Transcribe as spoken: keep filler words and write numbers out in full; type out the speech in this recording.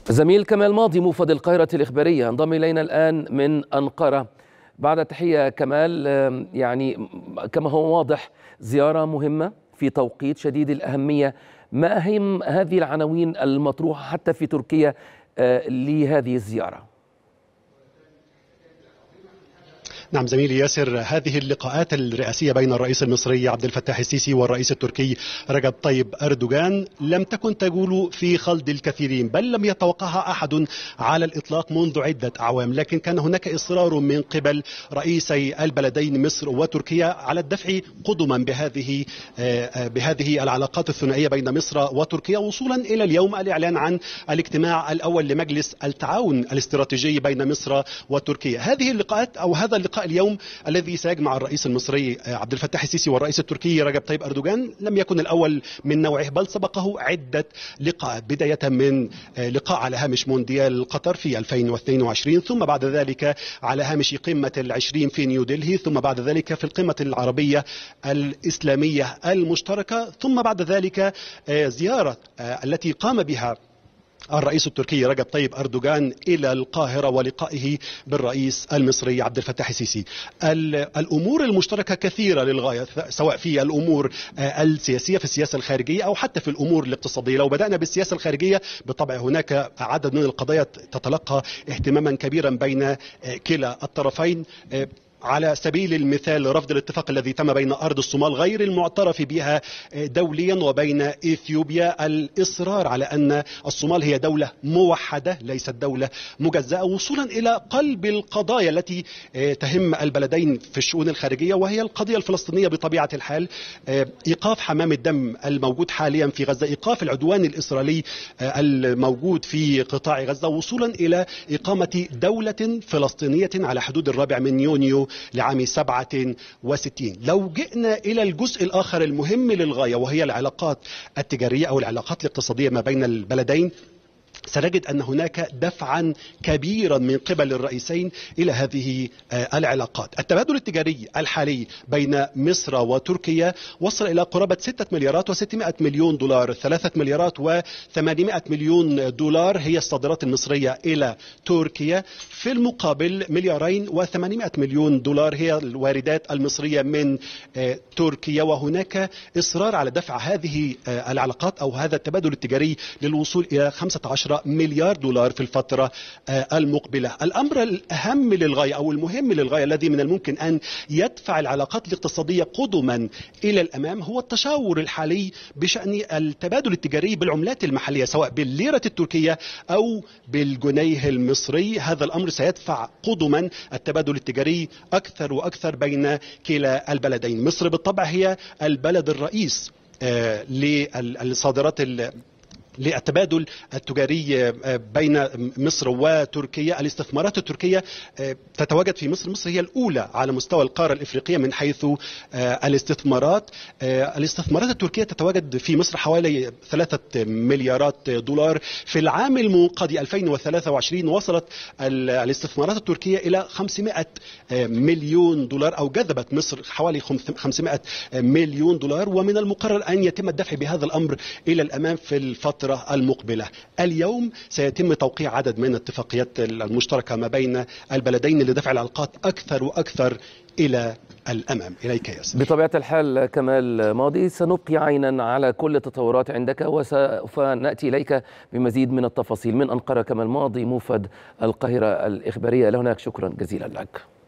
زميل كمال ماضي موفد القاهرة الإخبارية ينضم إلينا الآن من أنقرة. بعد تحية كمال، يعني كما هو واضح زيارة مهمة في توقيت شديد الأهمية. ما أهم هذه العناوين المطروحة حتى في تركيا لهذه الزيارة؟ نعم زميلي ياسر، هذه اللقاءات الرئاسية بين الرئيس المصري عبد الفتاح السيسي والرئيس التركي رجب طيب أردوغان لم تكن تجول في خلد الكثيرين، بل لم يتوقعها أحد على الإطلاق منذ عدة أعوام، لكن كان هناك إصرار من قبل رئيسي البلدين مصر وتركيا على الدفع قدما بهذه بهذه العلاقات الثنائية بين مصر وتركيا، وصولا إلى اليوم الإعلان عن الاجتماع الأول لمجلس التعاون الاستراتيجي بين مصر وتركيا. هذه اللقاءات أو هذا اللقاء اليوم الذي سيجمع الرئيس المصري عبد الفتاح السيسي والرئيس التركي رجب طيب أردوغان لم يكن الأول من نوعه، بل سبقه عدة لقاءات، بداية من لقاء على هامش مونديال قطر في ألفين واثنين وعشرين، ثم بعد ذلك على هامش قمة العشرين في نيودلهي، ثم بعد ذلك في القمة العربية الإسلامية المشتركة، ثم بعد ذلك زيارة التي قام بها الرئيس التركي رجب طيب أردوغان إلى القاهرة ولقائه بالرئيس المصري عبد الفتاح السيسي. الأمور المشتركة كثيرة للغاية، سواء في الأمور السياسية في السياسة الخارجية أو حتى في الأمور الاقتصادية. لو بدأنا بالسياسة الخارجية، بالطبع هناك عدد من القضايا تتلقى اهتماما كبيرا بين كلا الطرفين. على سبيل المثال رفض الاتفاق الذي تم بين أرض الصومال غير المعترف بها دوليا وبين إثيوبيا، الإصرار على أن الصومال هي دولة موحدة ليست دولة مجزأة، وصولا إلى قلب القضايا التي تهم البلدين في الشؤون الخارجية، وهي القضية الفلسطينية بطبيعة الحال. إيقاف حمام الدم الموجود حاليا في غزة، إيقاف العدوان الإسرائيلي الموجود في قطاع غزة، وصولا إلى إقامة دولة فلسطينية على حدود الرابع من يونيو لعام سبعة وستين. لو جئنا إلى الجزء الآخر المهم للغاية، وهي العلاقات التجارية أو العلاقات الاقتصادية ما بين البلدين، سنجد أن هناك دفعا كبيرا من قبل الرئيسين إلى هذه العلاقات. التبادل التجاري الحالي بين مصر وتركيا وصل إلى قرابة ستة مليارات وستمائة مليون دولار. ثلاثة مليارات وثمانمائة مليون دولار هي الصادرات المصرية إلى تركيا، في المقابل مليارين وثمانمائة مليون دولار هي الواردات المصرية من تركيا. وهناك إصرار على دفع هذه العلاقات أو هذا التبادل التجاري للوصول إلى خمسة عشر مليار دولار في الفترة المقبلة. الأمر الأهم للغاية أو المهم للغاية الذي من الممكن أن يدفع العلاقات الاقتصادية قدما إلى الأمام هو التشاور الحالي بشأن التبادل التجاري بالعملات المحلية، سواء بالليرة التركية أو بالجنيه المصري. هذا الأمر سيدفع قدما التبادل التجاري أكثر وأكثر بين كلا البلدين. مصر بالطبع هي البلد الرئيس للصادرات للتبادل التجاري بين مصر وتركيا. الاستثمارات التركية تتواجد في مصر، مصر هي الأولى على مستوى القارة الإفريقية من حيث الاستثمارات. الاستثمارات التركية تتواجد في مصر حوالي ثلاثة مليارات دولار. في العام المنقضي ألفين وثلاثة وعشرين وصلت الاستثمارات التركية إلى خمسمائة مليون دولار، أو جذبت مصر حوالي خمسمائة مليون دولار، ومن المقرر أن يتم الدفع بهذا الأمر إلى الأمام في الفترة المقبلة. اليوم سيتم توقيع عدد من الاتفاقيات المشتركة ما بين البلدين لدفع العلاقات أكثر وأكثر إلى الأمام. إليك ياسر. بطبيعة الحال كمال ماضي، سنبقي عينا على كل التطورات عندك وسوف نأتي إليك بمزيد من التفاصيل. من أنقرة كمال ماضي موفد القاهرة الإخبارية، لهناك شكرا جزيلا لك.